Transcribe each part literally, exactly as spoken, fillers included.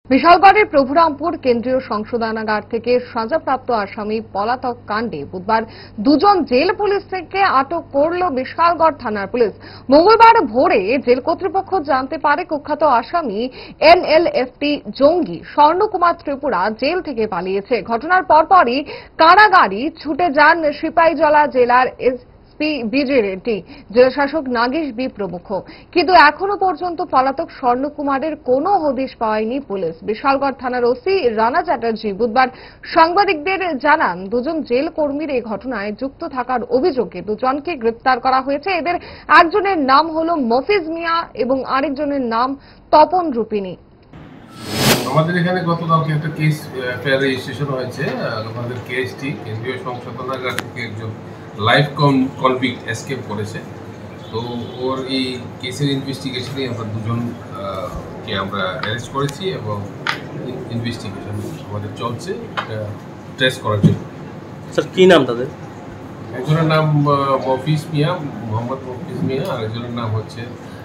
বিশালগড়ের প্রভুরামপুর কেন্দ্রীয় সংশোধনাগার থেকে সাজাপ্রাপ্ত আসামি পলাতক কাণ্ডে বুধবার দুজন জেল পুলিশ থেকে আটক করল বিশালগড় থানার পুলিশ। মঙ্গলবার ভোরে জেল কর্তৃপক্ষ জানতে পারে কুখ্যাত আসামি এনএলএফটি জঙ্গি স্বর্ণকুমার ত্রিপুরা জেল থেকে পালিয়েছে। ঘটনার পরপরই কারাগারে ছুটে যান সিপাহীজলা জেলার বিজে রেড্ডি, জেলাশাসক নাগেশ বি প্রমুখ। কিন্তু এখনো পর্যন্ত পলাতক স্বর্ণকুমারের কোনো হদিশ পায়নি পুলিশ। বিশালগড় থানার ওসি রানা চ্যাটার্জি বুধবার সাংবাদিকদের জানান, দুজন জেল কর্মীর এই ঘটনায় যুক্ত থাকার অভিযোগে দুজনকে গ্রেপ্তার করা হয়েছে। এদের একজনের নাম হল মফিজ মিয়া এবং আরেকজনের নাম তপন রূপিনী। আমাদের এখানে গতকালকে একটা কেস এফআইআর রেজিস্ট্রেশন হয়েছে। আমাদের কেসটি কেন্দ্রীয় সংশোধনাগার থেকে একজন লাইফ কনভিক্ট এসকেপ করেছে। তো ওর এই কেসের ইনভেস্টিগেশনে আমরা দুজনকে আমরা অ্যারেস্ট করেছি এবং ইনভেস্টিগেশন আমাদের চলছে ট্রেস করার জন্য। স্যার কি নাম তাদের? একজনের নাম মফিজ মিয়া, মোহাম্মদ মফিজ মিয়া, আর একজনের নাম হচ্ছে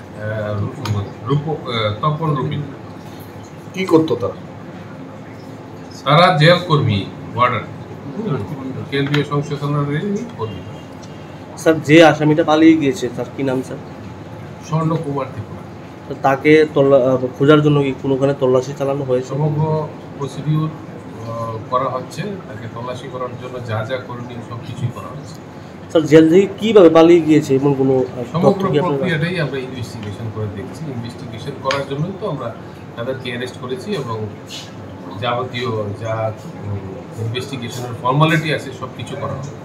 তপন রূপিনী। কি করতো তারা? তারা জেল কর্মী, ওয়ার্ডার, কেন্দ্রীয় সংশোধনাগারের কর্মী। স্যার যে আসামিটা পালিয়ে গিয়েছে তার কি নাম স্যার? স্বর্ণকুমার ত্রিপুরা। তাকে খোঁজার জন্য কি কোনোখানে তল্লাশি চালানো হয়েছে? সমগ্র প্রসিডিউর করা হচ্ছে, তাকে তল্লাশি করার জন্য যা যা করণীয় সব কিছুই করা হচ্ছে। স্যার জেল থেকে কীভাবে পালিয়ে গিয়েছে এমন কোনো সমগ্র প্রক্রিয়াটাই আমরা ইনভেস্টিগেশন করে দেখছি। ইনভেস্টিগেশন করার জন্যই তো আমরা তাদেরকে অ্যারেস্ট করেছি এবং যাবতীয় যা ইনভেস্টিগেশনের ফর্মালিটি আছে সব কিছু করা হবে।